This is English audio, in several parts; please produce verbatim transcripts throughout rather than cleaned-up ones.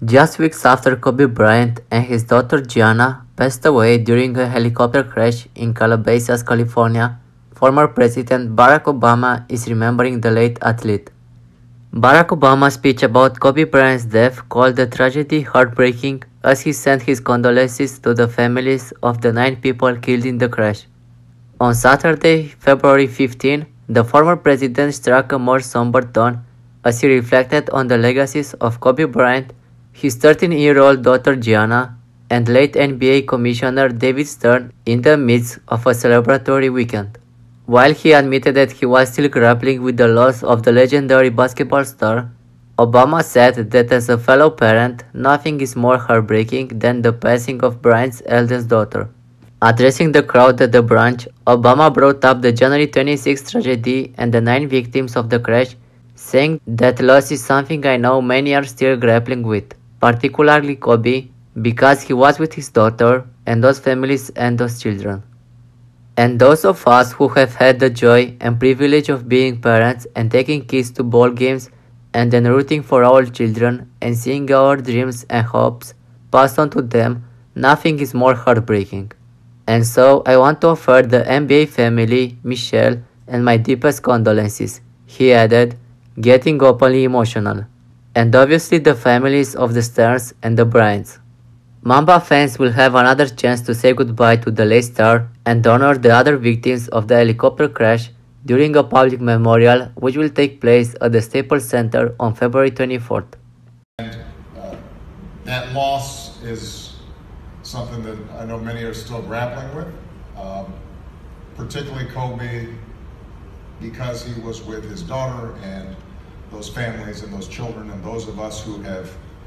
Just weeks after Kobe Bryant and his daughter Gianna passed away during a helicopter crash in Calabasas, California, former President Barack Obama is remembering the late athlete. Barack Obama's speech about Kobe Bryant's death called the tragedy heartbreaking as he sent his condolences to the families of the nine people killed in the crash. On Saturday, February fifteenth, the former president struck a more somber tone as he reflected on the legacies of Kobe Bryant, his thirteen-year-old daughter Gianna, and late N B A Commissioner David Stern in the midst of a celebratory weekend. While he admitted that he was still grappling with the loss of the legendary basketball star, Obama said that as a fellow parent, nothing is more heartbreaking than the passing of Bryant's eldest daughter. Addressing the crowd at the brunch, Obama brought up the January twenty-sixth tragedy and the nine victims of the crash, saying that loss is something I know many are still grappling with, particularly Kobe, because he was with his daughter and those families and those children. And those of us who have had the joy and privilege of being parents and taking kids to ball games and then rooting for our children and seeing our dreams and hopes passed on to them, nothing is more heartbreaking. And so I want to offer the N B A family, Michelle, and my deepest condolences, he added, getting openly emotional. And obviously the families of the Sterns and the Bryants. Mamba fans will have another chance to say goodbye to the late star and honor the other victims of the helicopter crash during a public memorial which will take place at the Staples Center on February twenty-fourth. And uh, that loss is something that I know many are still grappling with, um, particularly Kobe, because he was with his daughter and those families and those children and those of us who have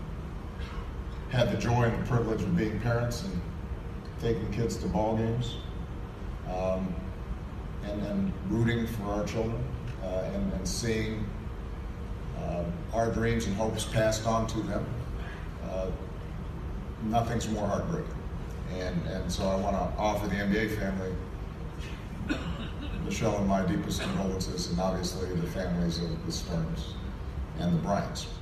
had the joy and the privilege of being parents and taking kids to ball games, um, and then rooting for our children uh, and, and seeing uh, our dreams and hopes passed on to them. Uh, nothing's more heartbreaking. And, and so I want to offer the N B A family, Michelle and my deepest condolences, and obviously the families of the Sterns and the Bryants.